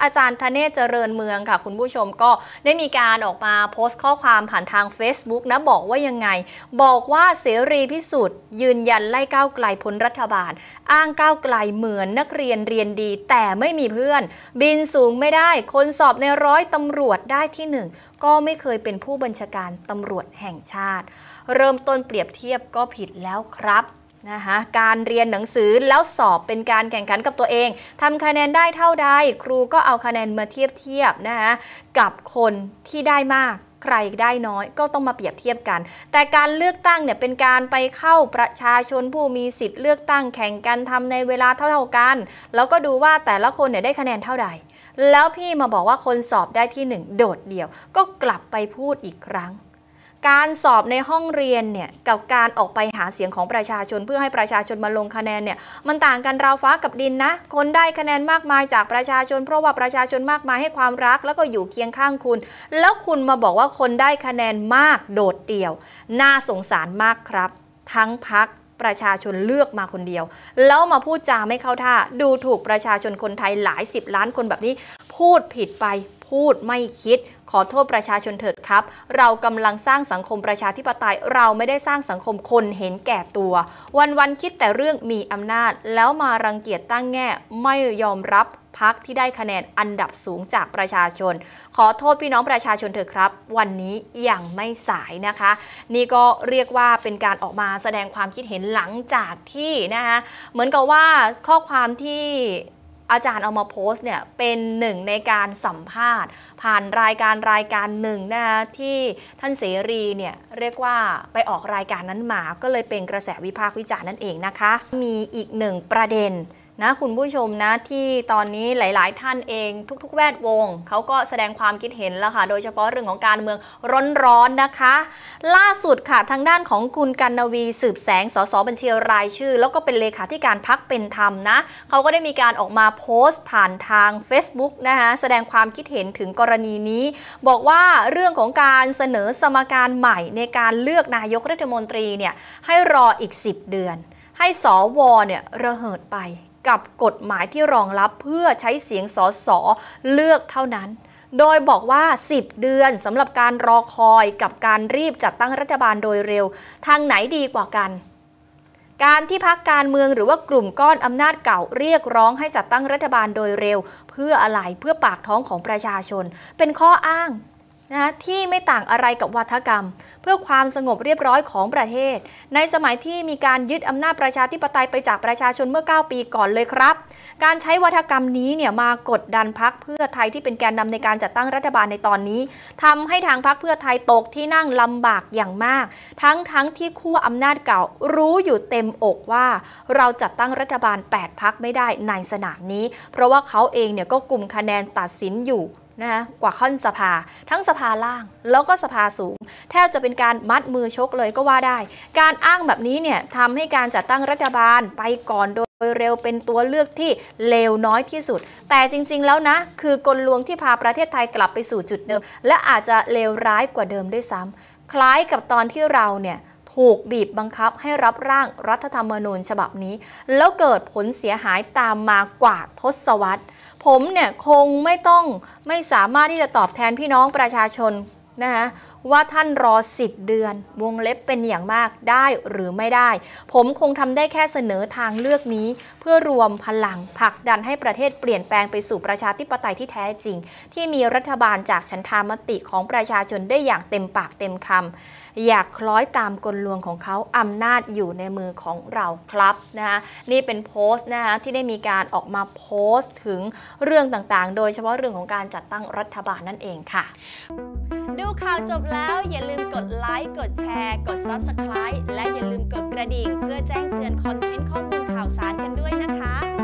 อาจารย์ธเนศเจริญเมืองค่ะคุณผู้ชมก็ได้มีการออกมาโพสต์ข้อความผ่านทาง Facebook นะบอกว่ายังไงบอกว่าเสรีพิสุทธิ์ยืนยันไล่ก้าวไกลพ้นรัฐบาลอ้างก้าวไกลเหมือนนักเรียนเรียนดีแต่ไม่มีเพื่อนบินสูงไม่ได้คนสอบในร้อยตำรวจได้ที่หนึ่งก็ไม่เคยเป็นผู้บัญชาการตำรวจแห่งชาติเริ่มต้นเปรียบเทียบก็ผิดแล้วครับนะคะการเรียนหนังสือแล้วสอบเป็นการแข่งขันกับตัวเองทำคะแนนได้เท่าใดครูก็เอาคะแนนมาเทียบนะคะกับคนที่ได้มากใครได้น้อยก็ต้องมาเปรียบเทียบกันแต่การเลือกตั้งเนี่ยเป็นการไปเข้าประชาชนผู้มีสิทธิ์เลือกตั้งแข่งกันทำในเวลาเท่าๆกันแล้วก็ดูว่าแต่ละคนเนี่ยได้คะแนนเท่าใดแล้วพี่มาบอกว่าคนสอบได้ที่หนึ่งโดดเดี่ยวก็กลับไปพูดอีกครั้งการสอบในห้องเรียนเนี่ยกับการออกไปหาเสียงของประชาชนเพื่อให้ประชาชนมาลงคะแนนเนี่ยมันต่างกันราวฟ้ากับดินนะคนได้คะแนนมากมายจากประชาชนเพราะว่าประชาชนมากมายให้ความรักแล้วก็อยู่เคียงข้างคุณแล้วคุณมาบอกว่าคนได้คะแนนมากโดดเดี่ยวน่าสงสารมากครับทั้งพรรคประชาชนเลือกมาคนเดียวแล้วมาพูดจาไม่เข้าท่าดูถูกประชาชนคนไทยหลาย10 ล้านคนแบบนี้พูดผิดไปพูดไม่คิดขอโทษประชาชนเถิดครับเรากำลังสร้างสังคมประชาธิปไตยเราไม่ได้สร้างสังคมคนเห็นแก่ตัววันๆคิดแต่เรื่องมีอำนาจแล้วมารังเกียจตั้งแง่ไม่ยอมรับพรรคที่ได้คะแนนอันดับสูงจากประชาชนขอโทษพี่น้องประชาชนเถอะครับวันนี้ยังไม่สายนะคะนี่ก็เรียกว่าเป็นการออกมาแสดงความคิดเห็นหลังจากที่นะคะเหมือนกับว่าข้อความที่อาจารย์เอามาโพสต์เนี่ยเป็นหนึ่งในการสัมภาษณ์ผ่านรายการหนึ่งนะคะที่ท่านเสรีเนี่ยเรียกว่าไปออกรายการนั้นมาก็เลยเป็นกระแสวิพากษ์วิจารณ์นั่นเองนะคะมีอีกหนึ่งประเด็นนะคุณผู้ชมนะที่ตอนนี้หลายๆท่านเองทุกๆแวดวงเขาก็แสดงความคิดเห็นแล้วค่ะโดยเฉพาะเรื่องของการเมืองร้อนๆนะคะล่าสุดค่ะทางด้านของคุณกนวีสืบแสงสสบัญชีรายชื่อแล้วก็เป็นเลขาธิการพรรคเป็นธรรมนะเขาก็ได้มีการออกมาโพสต์ผ่านทาง Facebook นะคะแสดงความคิดเห็นถึงกรณีนี้บอกว่าเรื่องของการเสนอสมการใหม่ในการเลือกนายกรัฐมนตรีเนี่ยให้รออีก10 เดือนให้สวเนี่ยระเหิดไปกับกฎหมายที่รองรับเพื่อใช้เสียงสสเลือกเท่านั้นโดยบอกว่า10 เดือนสำหรับการรอคอยกับการรีบจัดตั้งรัฐบาลโดยเร็วทางไหนดีกว่ากันการที่พรรคการเมืองหรือว่ากลุ่มก้อนอำนาจเก่าเรียกร้องให้จัดตั้งรัฐบาลโดยเร็วเพื่ออะไรเพื่อปากท้องของประชาชนเป็นข้ออ้างนะที่ไม่ต่างอะไรกับวาทกรรมเพื่อความสงบเรียบร้อยของประเทศในสมัยที่มีการยึดอำนาจประชาธิปไตยไปจากประชาชนเมื่อ9 ปีก่อนเลยครับการใช้วาทกรรมนี้เนี่ยมากดดันพรรคเพื่อไทยที่เป็นแกนนำในการจัดตั้งรัฐบาลในตอนนี้ทำให้ทางพรรคเพื่อไทยตกที่นั่งลำบากอย่างมากทั้งที่ขั้วอำนาจเก่ารู้อยู่เต็มอกว่าเราจัดตั้งรัฐบาล8 พรรคไม่ได้ในสนามนี้เพราะว่าเขาเองเนี่ยก็กลุ่มคะแนนตัดสินอยู่นะกว่าค่อนสภาทั้งสภาล่างแล้วก็สภาสูงแทบจะเป็นการมัดมือชกเลยก็ว่าได้การอ้างแบบนี้เนี่ยทำให้การจัดตั้งรัฐบาลไปก่อนโดยเร็วเป็นตัวเลือกที่เลวน้อยที่สุดแต่จริงๆแล้วนะคือกลลวงที่พาประเทศไทยกลับไปสู่จุดเดิมและอาจจะเลวร้ายกว่าเดิมด้วยซ้ำคล้ายกับตอนที่เราเนี่ยถูกบีบบังคับให้รับร่างรัฐธรรมนูญฉบับนี้แล้วเกิดผลเสียหายตามมากว่าทศวรรษผมเนี่ยคงไม่สามารถที่จะตอบแทนพี่น้องประชาชนนะคะว่าท่านรอ10 เดือนวงเล็บเป็นอย่างมากได้หรือไม่ได้ผมคงทำได้แค่เสนอทางเลือกนี้เพื่อรวมพลังผลักดันให้ประเทศเปลี่ยนแปลงไปสู่ประชาธิปไตยที่แท้จริงที่มีรัฐบาลจากฉันทามติของประชาชนได้อย่างเต็มปากเต็มคำอยากคล้อยตามกลลวงของเขาอำนาจอยู่ในมือของเราครับนะคะนี่เป็นโพสต์นะคะที่ได้มีการออกมาโพสต์ถึงเรื่องต่างๆโดยเฉพาะเรื่องของการจัดตั้งรัฐบาลนั่นเองค่ะดูข่าวจบแล้วอย่าลืมกดไลค์กดแชร์กด Subscribe และอย่าลืมกดกระดิ่งเพื่อแจ้งเตือนคอนเทนต์ข้อมูลข่าวสารกันด้วยนะคะ